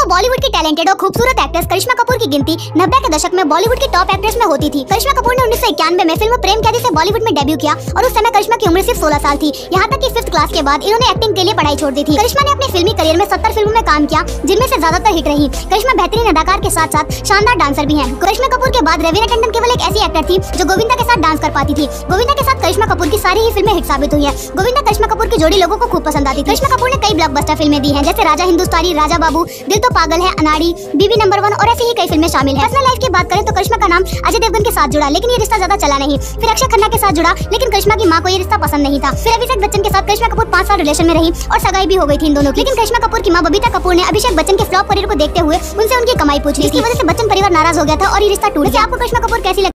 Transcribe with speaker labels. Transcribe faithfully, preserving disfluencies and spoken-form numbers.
Speaker 1: बॉलीवुड की टैलेंटेड और खूबसूरत एक्ट्रेस करिश्मा कपूर की गिनती नब्बे के दशक में बॉलीवुड की टॉप एक्ट्रेस में होती थी। करिश्मा कपूर ने उन्नीस सौ इक्यानवे में फिल्म प्रेम कैदी से बॉलीवुड में डेब्यू किया और उस समय करिश्मा की उम्र सिर्फ सोलह साल थी। यहाँ तक कि फिफ्थ क्लास के बाद इन्होंने एक्टिंग के लिए पढ़ाई छोड़ दी थी। करिश्मा ने अपने फिल्मी करियर में सत्तर फिल्मों में काम किया, जिनमें से ज्यादातर हिट रही। करिश्मा बेहतरीन अदाकार के साथ साथ शानदार डांसर भी हैं। करिश्मा कपूर के बाद रवीना टंडन केवल एक ऐसी एक्टर थी जो गोविंदा के साथ डांस कर पाती थी। गोविंदा के साथ करिश्मा कपूर की सारी ही फिल्में हिट साबित हुई है। गोविंदा करिश्मा कपूर की जोड़ी लोगों को खूब पसंद आती थी। करिश्मा कपूर ने कई ब्लॉकबस्टर फिल्में दी हैं, जैसे राजा हिंदुस्तानी, राजा बाबू, दिल तो पागल है, अनाड़ी, बीबी नंबर वन और ऐसी ही कई फिल्में शामिल हैं। पर्सनल लाइफ की बात करें तो करिश्मा का नाम अजय देवगन के साथ जुड़ा, लेकिन ये रिश्ता ज्यादा चला नहीं। फिर अक्षय खन्ना के साथ जुड़ा, लेकिन करिश्मा की मां को ये रिश्ता पसंद नहीं था। फिर अभिषेक बच्चन के साथ करिश्मा कपूर पाँच साल रिलेशन में रही और सगाई भी हो गई थी इन दोनों की। लेकिन करिश्मा कपूर की मां बबीता कपूर ने अभिषेक बच्चन के फ्लॉप करियर को देखते हुए उनसे उनकी कमाई पूछी, जिसकी वजह से बच्चन परिवार नाराज हो गया था और ये रिश्ता टूट गया। आपको करिश्मा कपूर कैसी